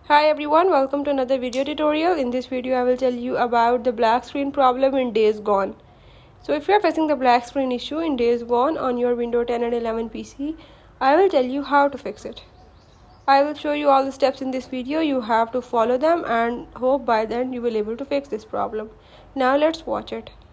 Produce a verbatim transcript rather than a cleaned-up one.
Hi everyone, welcome to another video tutorial. In this video I will tell you about the black screen problem in Days Gone. So if you are facing the black screen issue in Days Gone on your Windows ten and eleven P C, I will tell you how to fix it. I will show you all the steps in this video. You have to follow them and hope by then you will able to fix this problem. Now let's watch it.